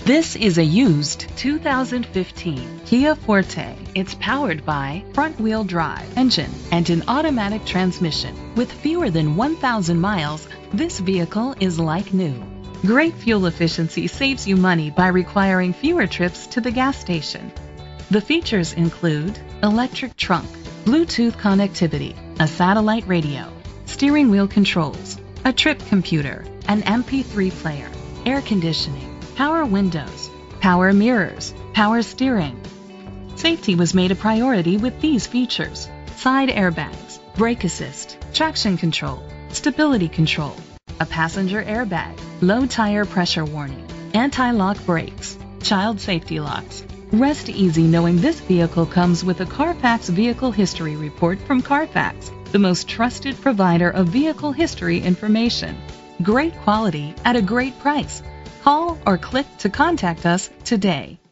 This is a used 2015 Kia Forte. It's powered by front-wheel drive engine and an automatic transmission. With fewer than 1,000 miles, this vehicle is like new. Great fuel efficiency saves you money by requiring fewer trips to the gas station. The features include electric trunk, Bluetooth connectivity, a satellite radio, steering wheel controls, a trip computer, an MP3 player, air conditioning, power windows, power mirrors, power steering. Safety was made a priority with these features: side airbags, brake assist, traction control, stability control, a passenger airbag, low tire pressure warning, anti-lock brakes, child safety locks. Rest easy knowing this vehicle comes with a Carfax Vehicle History Report from Carfax, the most trusted provider of vehicle history information. Great quality at a great price. Call or click to contact us today.